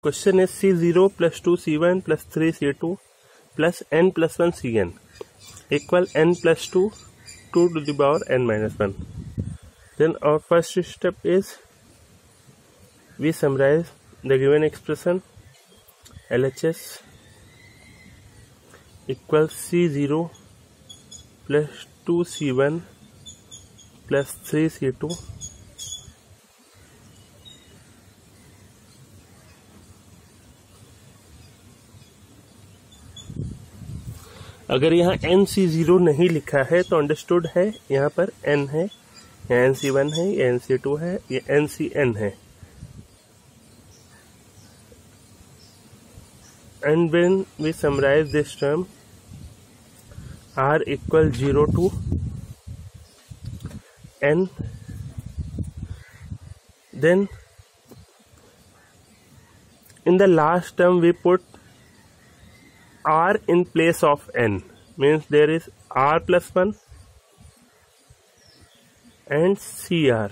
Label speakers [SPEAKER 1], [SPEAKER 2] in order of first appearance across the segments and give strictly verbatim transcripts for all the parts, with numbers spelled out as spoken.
[SPEAKER 1] Question is C zero plus two C one plus three C two plus n plus one Cn equal n plus two, two to the power n minus one. Then our first step is we summarize the given expression. L H S equals C zero plus two C one plus three C two अगर यहाँ N C zero नहीं लिखा है तो understood है यहाँ पर n है, या एन सी वन है, या एन सी टू है, या एन सी एन है. And when we summarize this term, r equals zero to n, then in the last term we put r in place of n, means there is r plus one and cr,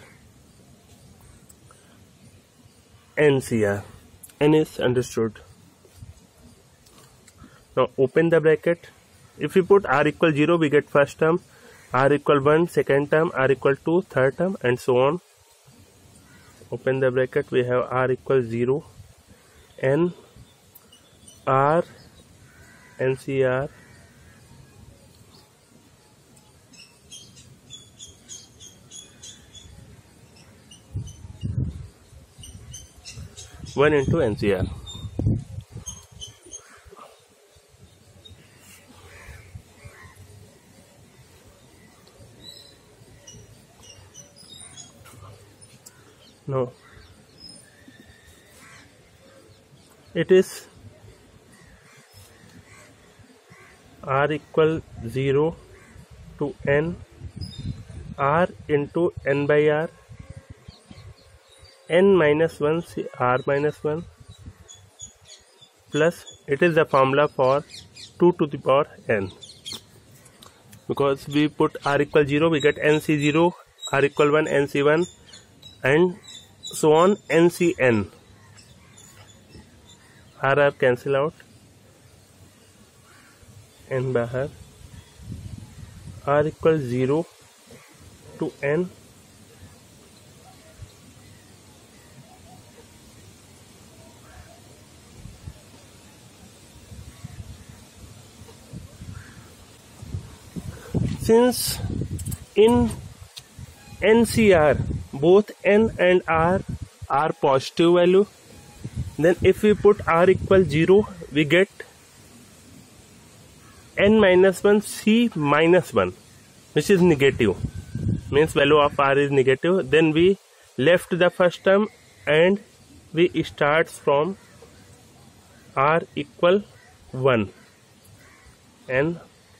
[SPEAKER 1] ncr. N is understood. Now open the bracket. If we put r equal zero, we get first term, r equal one second term, r equal two third term, and so on. Open the bracket. We have r equal zero, n, r, ncr, one into ncr. No, it is r equal zero to n, r into n by r, n minus one r minus one, plus it is the formula for two to the power n. Because we put r equal zero, we get n c zero, r equal one, n c one, and so on, n c n. r r cancel out, n बाहर, r equal zero to n, since in N C R both n and r are positive value, then if we put r equal zero, we get n minus one c minus one, which is negative, means value of r is negative. Then we left the first term and we start from r equal one, and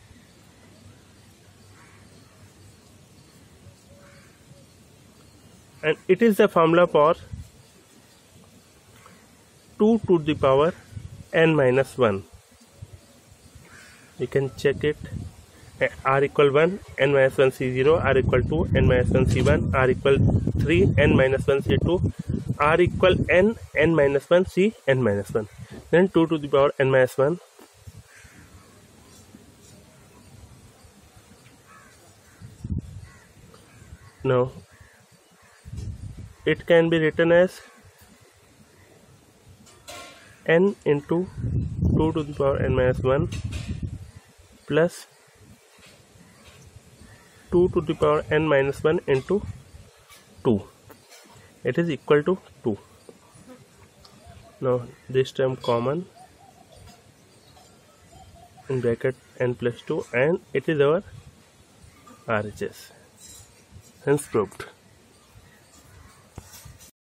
[SPEAKER 1] and it is the formula for two to the power n minus one. You can check it. R equal one, n minus one c zero, r equal two, n minus one c one, r equal three, n minus one c two, r equal n, n minus one c, n minus one. Then two to the power n minus one. Now it can be written as n into two to the power n minus one plus two to the power n minus one into two. It is equal to two. Now this term common in bracket n plus two, and it is our R H S. Hence proved.